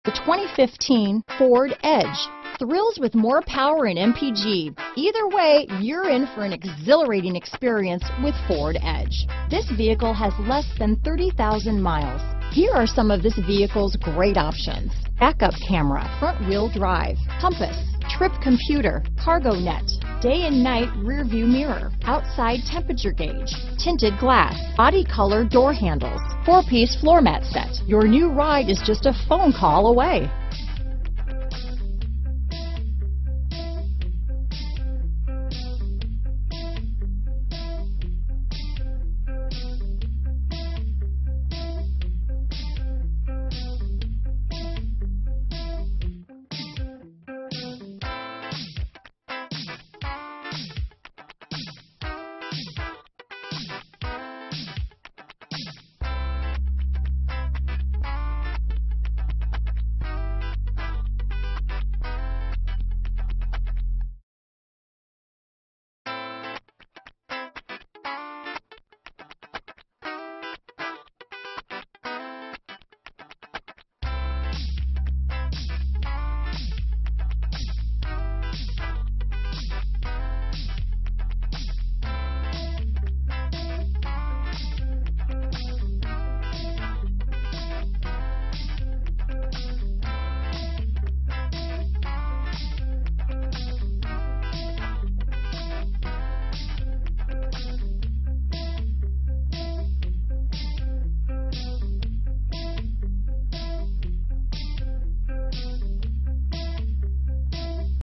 The 2015 Ford Edge. Thrills with more power and MPG. Either way, you're in for an exhilarating experience with Ford Edge. This vehicle has less than 30,000 miles. Here are some of this vehicle's great options: backup camera, front wheel drive, compass, trip computer, cargo net, day and night rear view mirror, outside temperature gauge, tinted glass, body color door handles, 4-piece floor mat set. Your new ride is just a phone call away.